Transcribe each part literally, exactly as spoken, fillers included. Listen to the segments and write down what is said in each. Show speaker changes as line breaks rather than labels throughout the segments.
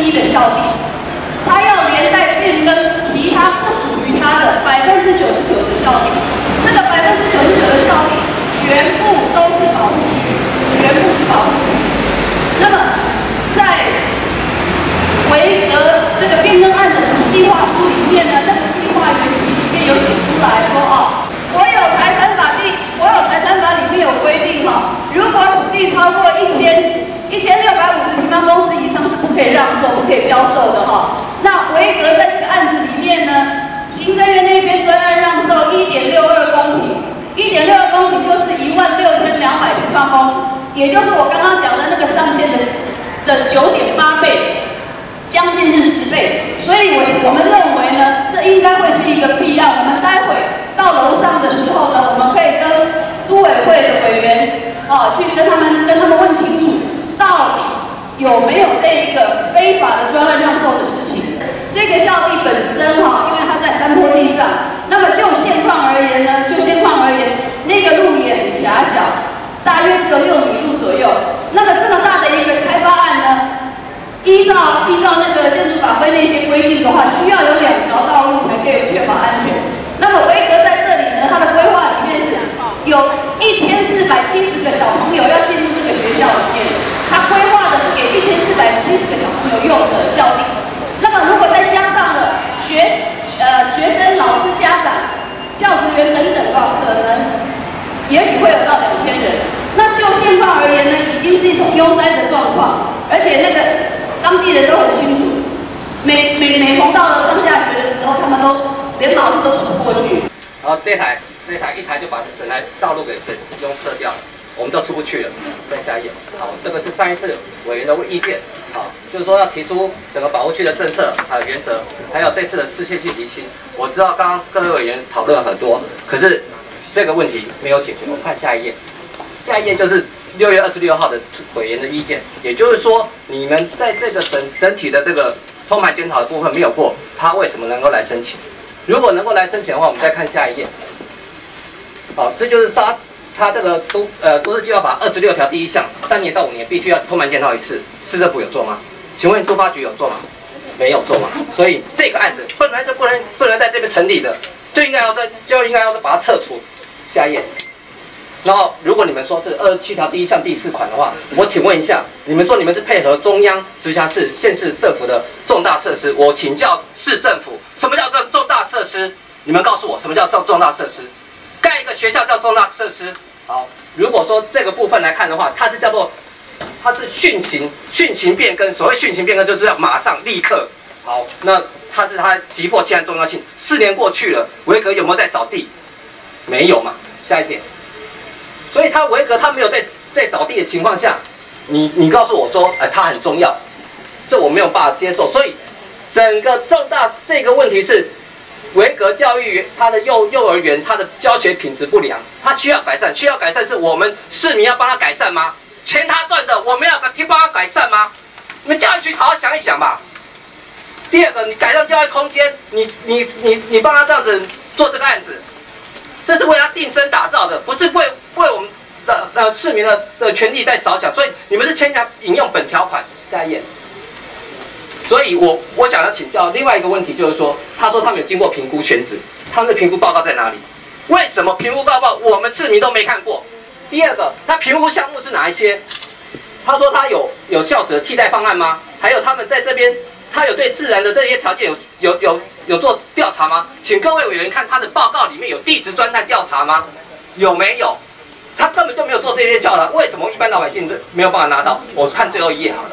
一的校地，他要连带变更其他不属于他的百分之九十九的校地。这个百分之九十九的校地全部都是保护区，全部是保护区。那么在维格这个变更案的主计划书里面呢，那个计划原期里面有写出来说哦，国有财产法第国有财产法里面有规定哈，如果土地超过一千一千六百五十平方公尺以上是不可以让售、不可以标售的哈。那维格在这个案子里面呢，行政院那边专案让售一点六二公顷，一点六二公顷就是一万六千两百平方公尺，也就是我刚刚讲的那个上限的的九点八倍。将近是十倍，所以我我们认为呢，这应该会是一个弊案。我们待会到楼上的时候呢，我们可以跟都委会的委员哦，去跟他们跟他们问清楚，到底有没有这一个非法的专案让售的事情。这个校地本身哈、哦，因为它在山坡地上，那么就现况而言呢，就现况而言，那个路也很狭小，大约只有六米路左右。那么这么大的一个开发案呢？依照依照那个建筑法规那些规定的话，需要有两条道路才可以确保安全。那么维格在这里呢，它的规划里面是有一千四百七十个小朋友要进入这个学校里面，它规划的是给一千四百七十个小朋友用的校地。那么如果再加上了学呃学生、老师、家长、教职员等等的话，可能也许会有到两千人。那就现况而言呢，已经是一种拥塞的状况，而且那个。当地人都很清楚，每每每逢到了上下学的时候，他们都连马路都走不过去。
然后这台这台一台就把整台道路给给拥塞掉了，我们都出不去了。再下一页，好，这个是上一次委员的意见，好，就是说要提出整个保护区的政策还有原则，还有这次的适切性厘清。我知道刚刚各位委员讨论了很多，可是这个问题没有解决。我们看下一页，下一页就是。六月二十六号的委员的意见，也就是说，你们在这个整整体的这个通盘检讨的部分没有过，他为什么能够来申请？如果能够来申请的话，我们再看下一页。好，这就是他他这个都呃都市计划法二十六条第一项，三年到五年必须要通盘检讨一次，市政府有做吗？请问都发局有做吗？没有做嘛，所以这个案子本来就不能不能在这边成立的，就应该要在就应该要把它撤除。下一页。然后，如果你们说是二十七条第一项第四款的话，我请问一下，你们说你们是配合中央、直辖市、县市政府的重大设施，我请教市政府，什么叫做重大设施？你们告诉我，什么叫重大设施？盖一个学校叫重大设施。好，如果说这个部分来看的话，它是叫做，它是讯行讯行变更。所谓讯行变更，就是要马上立刻。好，那它是它急迫期和重要性。四年过去了，维格有没有在找地？没有嘛。下一节。所以他维格他没有在在找地的情况下，你你告诉我说，呃，它很重要，这我没有办法接受。所以整个重大这个问题是，维格教育他的幼幼儿园他的教学品质不良，他需要改善，需要改善是我们市民要帮他改善吗？钱他赚的，我们要替帮他改善吗？你们教育局好好想一想吧。第二个，你改善教育空间，你你你你帮他这样子做这个案子。这是为他定身打造的，不是为为我们的呃市民的的权利在着想，所以你们是牵强引用本条款。下一页。所以我我想要请教另外一个问题，就是说，他说他们有经过评估选址，他们的评估报告在哪里？为什么评估报告我们市民都没看过？第二个，他评估项目是哪一些？他说他有有校址替代方案吗？还有他们在这边，他有对自然的这些条件有有有有做调查吗？请各位委员看他的报告里面有地质专探调查吗？有没有？他根本就没有做这些调查，为什么一般老百姓没有办法拿到？我看最后一页好了。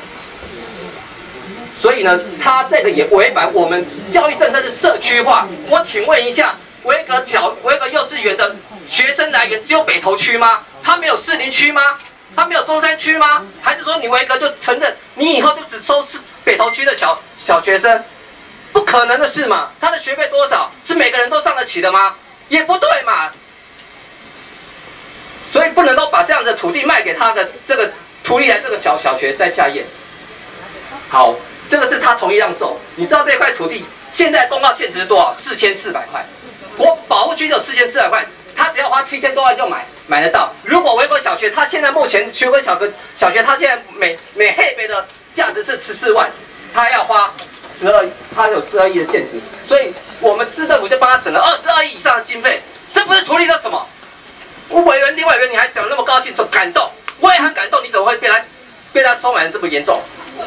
所以呢，他这个也违反我们教育政策是社区化。我请问一下，维格小维格幼稚园的学生来源只有北投区吗？他没有士林区吗？他没有中山区吗？还是说你维格就承认你以后就只收是北投区的小小学生？不可能的事嘛！他的学费多少？是每个人都上得起的吗？也不对嘛！所以不能够把这样的土地卖给他的这个图利来这个小小学。在下一页，好。这个是他同意让售，你知道这块土地现在公告限值是多少？四千四百块，国保护区就四千四百块，他只要花七千多万就买买得到。如果维国小学，他现在目前学国小个小学，他现在每每黑北的价值是十四万， 他要花十二，他有十二亿的限制，所以我们市政府就帮他省了二十二亿以上的经费，这不是图利是什么？我委员、林委员，你还讲那么高兴，说感动，我也很感动，你怎么会被他被他收买的这么严重？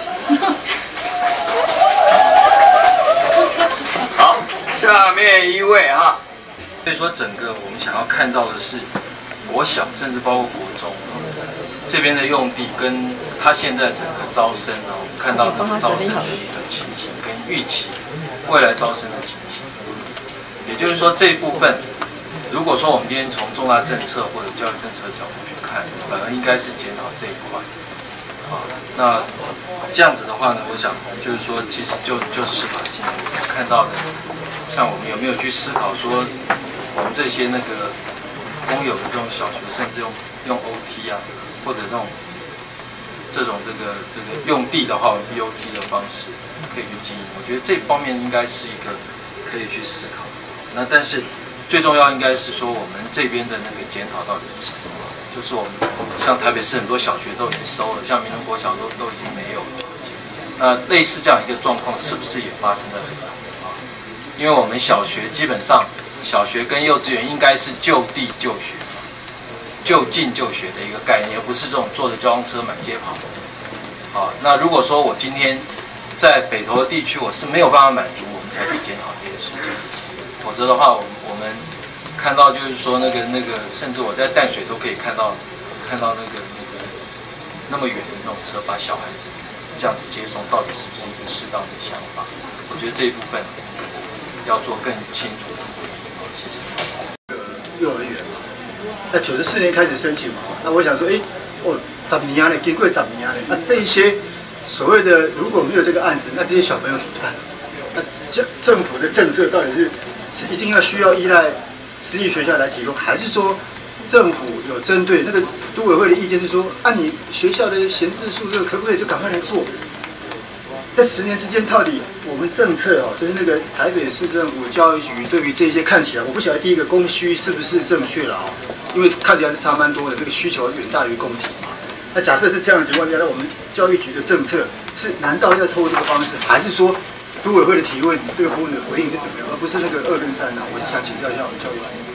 好，下面一位哈。所以说，整个我们想要看到的是国小，甚至包括国中这边的用地，跟他现在整个招生啊，我们看到那个招生的一个情形，跟预期未来招生的情形。也就是说，这一部分，如果说我们今天从重大政策或者教育政策的角度去看，反而应该是检讨这一块。啊，那这样子的话呢，我想就是说，其实就就司法性看到的，像我们有没有去思考说，我们这些那个公有的这种小学，甚至用用 O T 啊，或者这种这种这个这个用地的话，用 B O T 的方式可以去经营，我觉得这方面应该是一个可以去思考。那但是最重要应该是说，我们这边的那个检讨到底是什么？就是我们像台北市很多小学都已经收了，像民农国小都都已经没有了。那类似这样一个状况，是不是也发生在北投啊？因为我们小学基本上，小学跟幼稚园应该是就地就学、就近就学的一个概念，而不是这种坐着交通车满街跑。好，那如果说我今天在北投的地区，我是没有办法满足，我们才去检讨这些事情。否则的话，我们我们。看到就是说那个那个，甚至我在淡水都可以看到，看到那个那个那么远的那种车把小孩子这样子接送，到底是不是一个适当的想法？我觉得这一部分要做更清楚的回应。谢谢。
幼儿园嘛，那九十四年开始申请嘛，那我想说，哎，哦，十年呢，经过十年呢，那这一些所谓的如果没有这个案子，那这些小朋友怎么办？那政政府的政策到底是是一定要需要依赖私立学校来提供，还是说政府有针对那个都委会的意见是说，按、啊、你学校的闲置宿舍可不可以就赶快来做？这十年之间，到底我们政策哦，就是那个台北市政府教育局对于这些看起来，我不晓得第一个供需是不是正确了啊、哦？因为看起来是差蛮多的，这个需求远大于供给嘛。那假设是这样的情况下，那我们教育局的政策是难道要透过这个方式，还是说？都委会的提问，这个部分的回应是怎么样，而不是那个二跟三呢？我是想请教一下我们教育局。